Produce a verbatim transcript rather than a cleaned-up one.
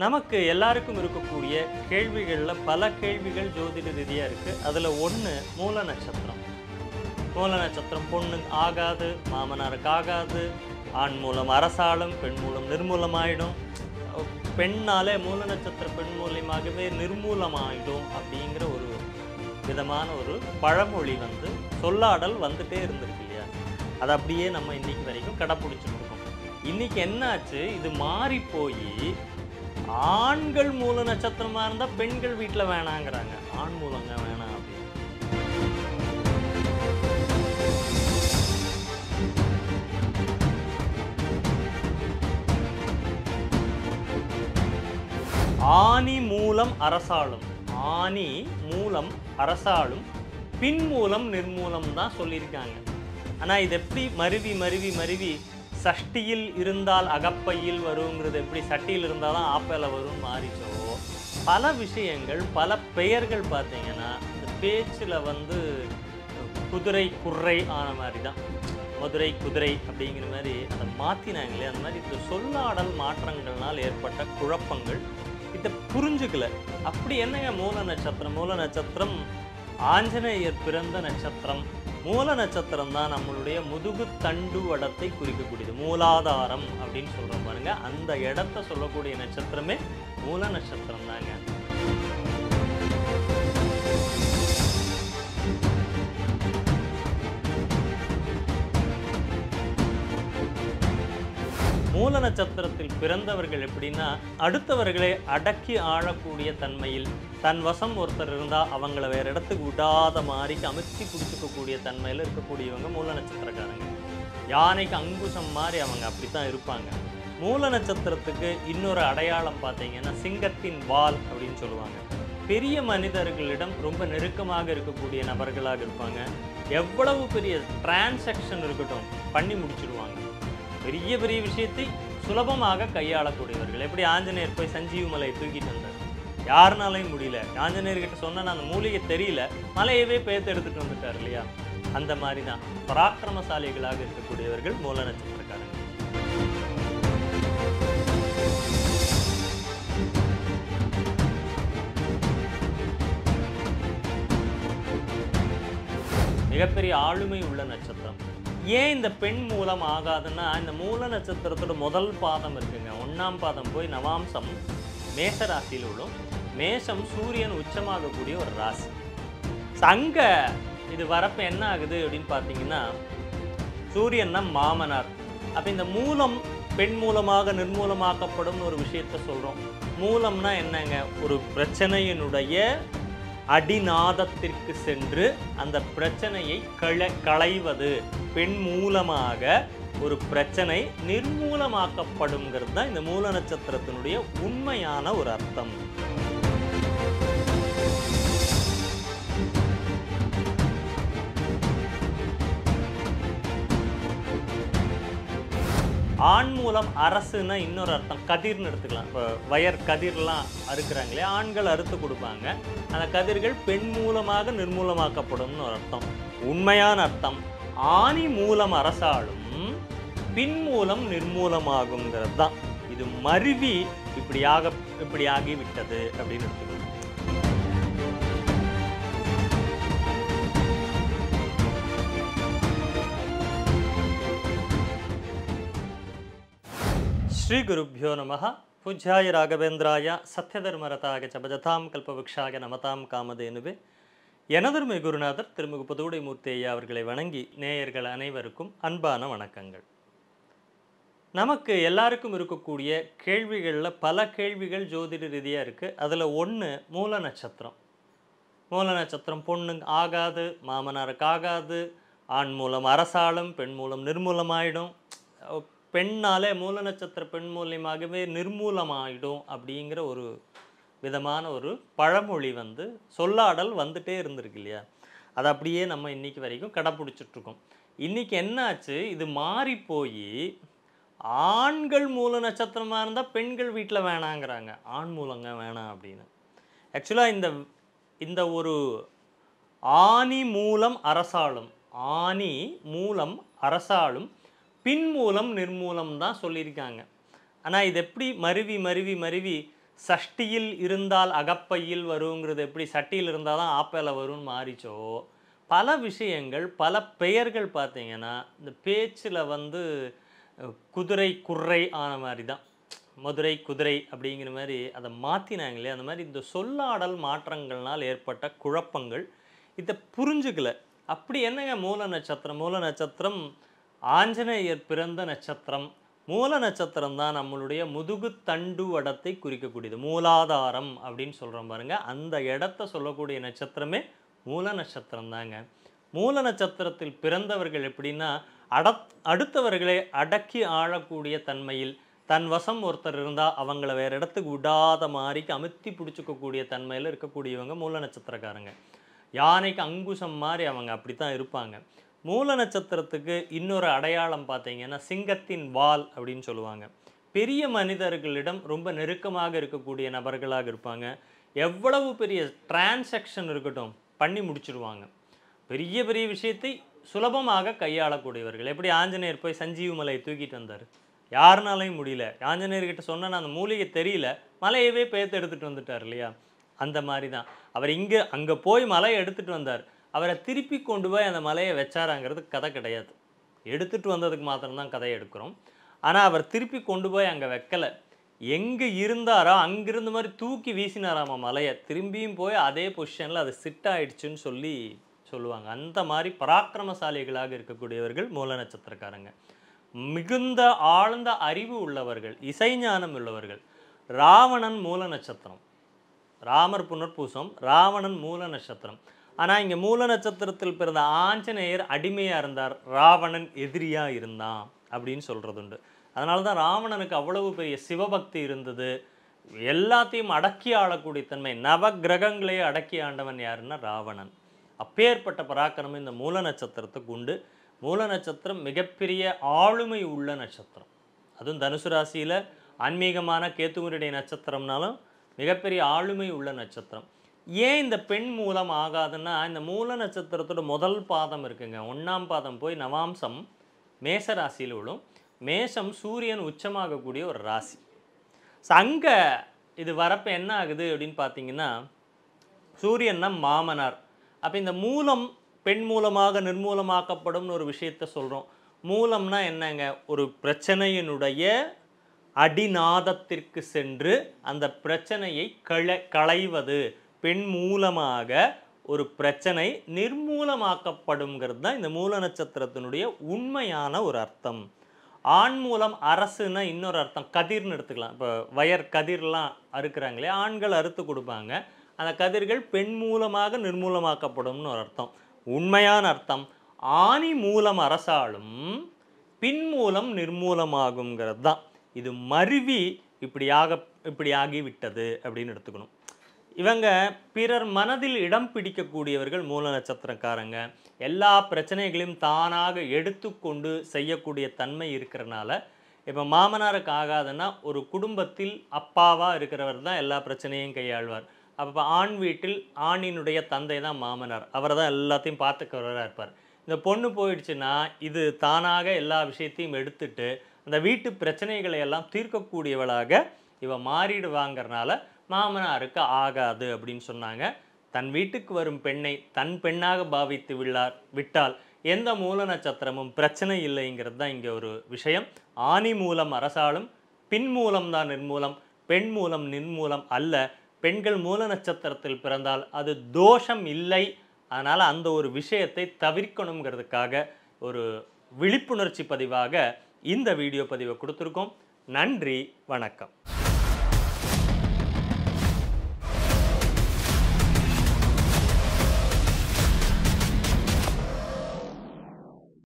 நமக்கு எல்லாருக்கும் இருக்கக்கூடிய கேள்விகள்ல பல கேள்விகள் ஜோதிட ரீதியா இருக்கு. அதுல ஒண்ணு மூல நட்சத்திரம். மூல நட்சத்திரம் பொண்ணு ஆகாது, மாமனாருக்கு ஆகாது, ஆண் மூலம் அரசாளும், பெண் மூலம் நிர்மூலமாயிடும். பெண்ணாலே மூல நட்சத்திர பெண் மூலியமாகவே நிர்மூலமாயிடும் அப்படிங்கிற ஒரு விதமான ஒரு பழமொழி வந்து சொல்லாடல் வந்துட்டே இருந்திருக்கு இல்லையா? அது அப்படியே நம்ம இன்னைக்கு வரைக்கும் கடைப்பிடிச்சிட்டு இருக்கோம். இன்னைக்கு என்னாச்சு, இது மாறி போய் ஆண்கள் மூல நட்சத்திரமா இருந்தா பெண்கள் வீட்டுல வேணாங்கிறாங்க. ஆண் மூலங்க வேணாம் அப்படின்னு. ஆனி மூலம் அரசாளும், ஆனி மூலம் அரசாளும், பின் மூலம் நிர்மூலம் தான் சொல்லியிருக்காங்க. ஆனா இது எப்படி மருவி மருவி மருவி சஷ்டியில் இருந்தால் அகப்பையில் வருங்கிறது எப்படி சட்டியில் இருந்தால் தான் ஆப்பையில் வரும் மாறிச்சோ, பல விஷயங்கள் பல பெயர்கள் பார்த்தீங்கன்னா இந்த பேச்சில் வந்து குதிரை குர்ரை ஆன மாதிரி தான். மதுரை குதிரை அப்படிங்கிற மாதிரி அதை மாற்றினாங்களே, அந்த மாதிரி இந்த சொல்லாடல் மாற்றங்கள்னால் ஏற்பட்ட குழப்பங்கள் இதை புரிஞ்சுக்கல. அப்படி என்னங்க மூல நட்சத்திரம்? மூல நட்சத்திரம் ஆஞ்சநேயர் பிறந்த நட்சத்திரம். மூல நட்சத்திரம் தான் நம்மளுடைய முதுகு தண்டு வடத்தை குறிக்கக்கூடியது. மூலாதாரம் அப்படின்னு சொல்றோம் பாருங்க, அந்த இடத்தை சொல்லக்கூடிய நட்சத்திரமே மூல நட்சத்திரம் தாங்க. மூல நட்சத்திரத்தில் பிறந்தவர்கள் எப்படின்னா, அடுத்தவர்களை அடக்கி ஆளக்கூடிய தன்மையில் தன் வசம் ஒருத்தர் இருந்தால் அவங்கள வேற இடத்துக்கு விடாத மாதிரி அமுத்தி பிடிச்சிக்கக்கூடிய தன்மையில் இருக்கக்கூடியவங்க மூல நட்சத்திரக்காரங்க. யானைக்கு அங்குசம் மாதிரி அவங்க அப்படித்தான் இருப்பாங்க. மூல நட்சத்திரத்துக்கு இன்னொரு அடையாளம் பார்த்தீங்கன்னா சிங்கத்தின் வால் அப்படின்னு சொல்லுவாங்க. பெரிய மனிதர்களிடம் ரொம்ப நெருக்கமாக இருக்கக்கூடிய நபர்களாக இருப்பாங்க. எவ்வளவு பெரிய டிரான்சாக்ஷன் இருக்கட்டும் பண்ணி முடிச்சிடுவாங்க. பெரிய பெரிய விஷயத்தை சுலபமாக கையாளக்கூடியவர்கள். எப்படி ஆஞ்சநேயர் போய் சஞ்சீவ மலையை தூக்கிட்டு வந்தார், யாருனாலையும் முடியல. ஆஞ்சநேயர்கிட்ட சொன்ன அந்த மூலிகை தெரியல, மலையவே பேர்த்து எடுத்துட்டு வந்துட்டார் இல்லையா? அந்த மாதிரி தான் பராக்கிரமசாலிகளாக இருக்கக்கூடியவர்கள் மூல நட்சத்திரக்காரங்க. மிகப்பெரிய ஆளுமை உள்ள நட்சத்திரம். ஏன் இந்த பெண் மூலம் ஆகாதுன்னா, இந்த மூல நட்சத்திரத்தோட முதல் பாதம் இருக்குங்க, ஒன்னாம் பாதம் போய் நவாம்சம் மேச ராசியில் விடும். மேஷம் சூரியன் உச்சமாகக்கூடிய ஒரு ராசி. அங்க இது வரப்ப என்ன ஆகுது அப்படின்னு பார்த்தீங்கன்னா, சூரியன் தான் மாமனார். அப்ப இந்த மூலம் பெண் மூலமாக நிர்மூலமாக்கப்படும் ஒரு விஷயத்த சொல்றோம். மூலம்னா என்னங்க, ஒரு பிரச்சனையினுடைய அடிநாதத்திற்கு சென்று அந்த பிரச்சனையை களை களைவது. பெண் மூலமாக ஒரு பிரச்சனை நிர்மூலமாக்கப்படுங்கிறது தான் இந்த மூல நட்சத்திரத்தினுடைய உண்மையான ஒரு அர்த்தம். ஆண் மூலம் அரசுன்னா இன்னொரு அர்த்தம், கதிர்னு எடுத்துக்கலாம். இப்போ வயர் கதிர்லாம் அறுக்கிறாங்களே, ஆண்கள் அறுத்து கொடுப்பாங்க. அந்த கதிர்கள் பெண் மூலமாக நிர்மூலமாக்கப்படும்னு ஒரு அர்த்தம். உண்மையான அர்த்தம் ஆணி மூலம் அரசாளும், பின் மூலம் நிர்மூலமாகுங்கிறது தான். இது மருவி இப்படியாக இப்படி ஆகிவிட்டது அப்படின்னு எடுத்துக்கணும். ஸ்ரீ குருப்யோ நமஹ. பூஜ்யாய ராகவேந்திராய சத்யதர்மரதாய சபஜதாம் கல்பவృక్షாய நமதாம் காமதேனுவே. எனதருமை குருநாதர் திருமிகு புதுவுடை மூர்த்தி ஐயா அவர்களை வணங்கி நேயர்கள் அனைவருக்கும் அன்பான வணக்கங்கள். நமக்கு எல்லாருக்கும் இருக்கக்கூடிய கேள்விகளில் பல கேள்விகள் ஜோதிட ரீதியாக இருக்குது. அதில் ஒன்று மூல நட்சத்திரம். மூல நட்சத்திரம் பொண்ணு ஆகாது, மாமனாருக்கு ஆகாது, ஆண் மூலம் அரசாளும், பெண் மூலம் நிர்மூலமாயிடும். பெண்ணாலே மூல நட்சத்திர பெண் மூலியமாகவே நிர்மூலமாயிடும் அப்படிங்கிற ஒரு விதமான ஒரு பழமொழி வந்து சொல்லாடல் வந்துட்டே இருந்திருக்கு இல்லையா? அது அப்படியே நம்ம இன்னைக்கு வரைக்கும் கடைப்பிடிச்சிட்ருக்கோம். இன்றைக்கி என்னாச்சு, இது மாறி போய் ஆண்கள் மூல நட்சத்திரமாக இருந்தால் பெண்கள் வீட்டில் வேணாங்கிறாங்க. ஆண் மூலங்க வேணாம் அப்படின்னு. ஆக்சுவலாக இந்த இந்த ஒரு ஆணி மூலம் அரசாளும், ஆணி மூலம் அரசாளும், பின் மூலம் நிர்மூலம் தான் சொல்லியிருக்காங்க. ஆனால் இது எப்படி மருவி மருவி மருவி சஷ்டியில் இருந்தால் அகப்பையில் வருங்கிறது எப்படி சட்டியில் இருந்தால் தான் ஆப்பையில் வரும்னு மாறிச்சோ, பல விஷயங்கள் பல பெயர்கள் பார்த்தீங்கன்னா இந்த பேச்சில் வந்து குதிரை குர்ரை ஆன மாதிரி தான். மதுரை குதிரை அப்படிங்கிற மாதிரி அதை மாற்றினாங்களே, அந்த மாதிரி இந்த சொல்லாடல் மாற்றங்கள்னால் ஏற்பட்ட குழப்பங்கள் இதை புரிஞ்சுக்கல. அப்படி என்னங்க மூல நட்சத்திரம்? மூல நட்சத்திரம் ஆஞ்சநேயர் பிறந்த நட்சத்திரம். மூல நட்சத்திரம் தான் நம்மளுடைய முதுகு தண்டு வடத்தை குறிக்கக்கூடியது. மூலாதாரம் அப்படின்னு சொல்கிறோம் பாருங்க, அந்த இடத்த சொல்லக்கூடிய நட்சத்திரமே மூல நட்சத்திரம் தாங்க. மூல நட்சத்திரத்தில் பிறந்தவர்கள் எப்படின்னா அட அடுத்தவர்களை அடக்கி ஆளக்கூடிய தன்மையில், தன் வசம் ஒருத்தர் இருந்தால் அவங்கள வேறு இடத்துக்கு விடாத மாதிரிக்கு அமுத்தி பிடிச்சிக்கக்கூடிய தன்மையில் இருக்கக்கூடியவங்க மூல நட்சத்திரக்காரங்க. யானைக்கு அங்குசம் மாதிரி அவங்க அப்படி தான் இருப்பாங்க. மூல நட்சத்திரத்துக்கு இன்னொரு அடையாளம் பார்த்தீங்கன்னா சிங்கத்தின் வால் அப்படின்னு சொல்லுவாங்க. பெரிய மனிதர்களிடம் ரொம்ப நெருக்கமாக இருக்கக்கூடிய நபர்களாக இருப்பாங்க. எவ்வளவு பெரிய டிரான்சாக்ஷன் இருக்கட்டும் பண்ணி முடிச்சிடுவாங்க. பெரிய பெரிய விஷயத்தை சுலபமாக கையாளக்கூடியவர்கள். எப்படி ஆஞ்சநேயர் போய் சஞ்சீவி மலையை தூக்கிட்டு வந்தார், யாருனாலையும் முடியல. ஆஞ்சநேயர்கிட்ட சொன்னால் அந்த மூலிகை தெரியல, மலையவே பேர்த்து எடுத்துகிட்டு வந்துட்டார் இல்லையா? அந்த மாதிரி தான் அவர் இங்கே அங்கே போய் மலையை எடுத்துகிட்டு வந்தார். அவரை திருப்பி கொண்டு போய் அந்த மலையை வச்சாராங்கிறது கதை கிடையாது. எடுத்துகிட்டு வந்ததுக்கு மாத்திரம்தான் கதையை எடுக்கிறோம். ஆனால் அவர் திருப்பி கொண்டு போய் அங்கே வைக்கலை. எங்கே இருந்தாரோ அங்கிருந்த மாதிரி தூக்கி வீசினாராமா மலையை. திரும்பியும் போய் அதே பொசிஷனில் அது சிட் ஆயிடுச்சுன்னு சொல்லி சொல்லுவாங்க. அந்த மாதிரி பராக்கிரமசாலிகளாக இருக்கக்கூடியவர்கள் மூல நட்சத்திரக்காரங்க. மிகுந்த ஆழ்ந்த அறிவு உள்ளவர்கள், இசைஞானம் உள்ளவர்கள். ராவணன் மூல நட்சத்திரம், ராமர் புனர்பூசம், ராவணன் மூல நட்சத்திரம். ஆனால் இங்கே மூல நட்சத்திரத்தில் பிறந்த ஆஞ்சநேயர் அடிமையாக இருந்தார், ராவணன் எதிரியாக இருந்தான் அப்படின்னு சொல்கிறது உண்டு. அதனால தான் ராவணனுக்கு அவ்வளவு பெரிய சிவபக்தி இருந்தது. எல்லாத்தையும் அடக்கி ஆளக்கூடிய தன்மை, நவ கிரகங்களையே அடக்கி ஆண்டவன் யாருன்னா ராவணன். அப்பேற்பட்ட பராக்கிரமம் இந்த மூல நட்சத்திரத்துக்கு உண்டு. மூல நட்சத்திரம் மிகப்பெரிய ஆளுமை உள்ள நட்சத்திரம். அதுவும் தனுசு ராசியில் ஆன்மீகமான கேத்துவனுடைய நட்சத்திரம்னாலும் மிகப்பெரிய ஆளுமை உள்ள நட்சத்திரம். ஏன் இந்த பெண் மூலம் ஆகாதுன்னா, இந்த மூல நட்சத்திரத்தோட முதல் பாதம் இருக்குங்க, ஒன்றாம் பாதம் போய் நவாம்சம் மேச ராசியில் விழும். மேஷம் சூரியன் உச்சமாகக்கூடிய ஒரு ராசி. ஸோ அங்கே இது வரப்போ என்ன ஆகுது அப்படின்னு பார்த்தீங்கன்னா, சூரியன்னா மாமனார். அப்போ இந்த மூலம் பெண் மூலமாக நிர்மூலமாக்கப்படும்னு ஒரு விஷயத்த சொல்கிறோம். மூலம்னா என்னங்க? ஒரு பிரச்சனையினுடைய அடிநாதத்திற்கு சென்று அந்த பிரச்சனையை களை களைவது. பெண் மூலமாக ஒரு பிரச்சனை நிர்மூலமாக்கப்படுங்கிறது தான் இந்த மூல நட்சத்திரத்தினுடைய உண்மையான ஒரு அர்த்தம். ஆண் மூலம் அரசுன்னா இன்னொரு அர்த்தம், கதிர்னு எடுத்துக்கலாம். இப்போ வயர் கதிர்லாம் அறுக்கிறாங்களே, ஆண்கள் அறுத்து கொடுப்பாங்க. அந்த கதிர்கள் பெண் மூலமாக நிர்மூலமாக்கப்படும்னு ஒரு அர்த்தம். உண்மையான அர்த்தம் ஆணி மூலம் அரசாலும் பின் மூலம் நிர்மூலமாகுங்கிறது தான். இது மருவி இப்படியாக இப்படி ஆகிவிட்டது அப்படின்னு எடுத்துக்கணும். இவங்க பிறர் மனதில் இடம் பிடிக்கக்கூடியவர்கள் மூல நட்சத்திரக்காரங்க. எல்லா பிரச்சனைகளையும் தானாக எடுத்துக்கொண்டு செய்யக்கூடிய தன்மை இருக்கிறனால, இப்போ மாமனாருக்கு ஆகாதுன்னா ஒரு குடும்பத்தில் அப்பாவாக இருக்கிறவர் தான் எல்லா பிரச்சனையும் கையாள்வார். அப்போ ஆண் வீட்டில் ஆணினுடைய தந்தை தான் மாமனார், அவர் தான் எல்லாத்தையும் பார்த்துக்கிறவராக இருப்பார். இந்த பொண்ணு போயிடுச்சுன்னா இது தானாக எல்லா விஷயத்தையும் எடுத்துட்டு அந்த வீட்டு பிரச்சனைகளை எல்லாம் தீர்க்கக்கூடியவளாக இவ மாறிடுவாங்கிறனால மாமனாருக்கு ஆகாது அப்படின்னு சொன்னாங்க. தன் வீட்டுக்கு வரும் பெண்ணை தன் பெண்ணாக பாவித்து விழார் விட்டால் எந்த மூல நட்சத்திரமும் பிரச்சனை இல்லைங்கிறது தான் இங்கே ஒரு விஷயம். ஆணி மூலம் அரசாலும் பின் மூலம் தான் நிர்மூலம், பெண் மூலம் நிர்மூலம் அல்ல. பெண்கள் மூல நட்சத்திரத்தில் பிறந்தால் அது தோஷம் இல்லை. அதனால் அந்த ஒரு விஷயத்தை தவிர்க்கணுங்கிறதுக்காக ஒரு விழிப்புணர்ச்சி பதிவாக இந்த வீடியோ பதிவை கொடுத்துருக்கோம். நன்றி, வணக்கம்.